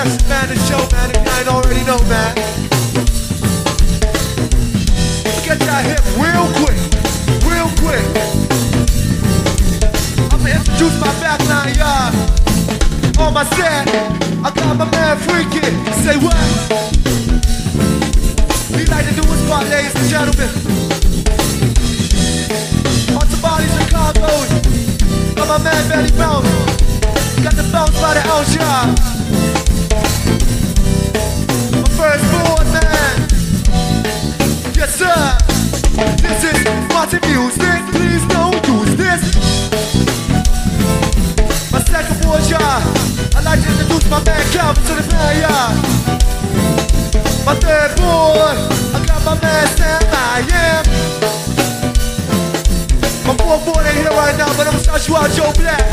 action, man, the show, man, if you ain't already know, man. Get that hip real quick, real quick. I'ma introduce my backline, y'all. On my set, I got my man Freaky. Say what? We like to do his part, ladies and gentlemen. On Tamales and Congos, got my man Benny Bounce. Got the bounce by the ounce, y'all. My first board, man. Yes, sir. This is party music. Please don't use this. My second board, y'all. I'd like to introduce my man Calvin to the band, y'all. My third board, I got my man Sam I Am. My fourth board ain't here right now, but I'ma shout you out, Joe Black.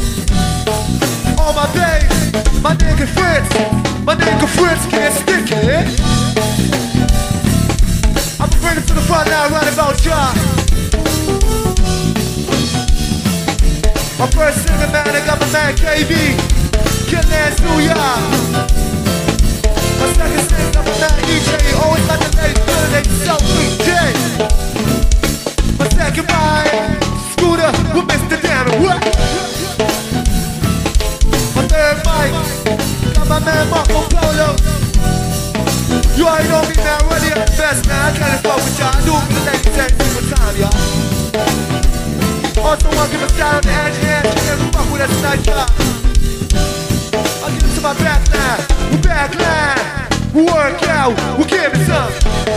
On my bass, my nigga Fritz can't stick it. I'ma bring him to the front now, right about y'all. My first singer, man, I got my man KB, Kidlands, New York. My second singer, got my man EJ, always got the ladies feeling they so EJ. My second mind, Scooter with Mr. Danner, what? My third mic, got my man Marco Polo. You already know me, man, really at the best, man. I can't fuck with y'all, I do it for the ladies every single time, y'all. Also wanna give a shout out to Angie Angie, never fuck with us tonight, y'all. I'll give it to my backline, we backline, we work out, we give it some.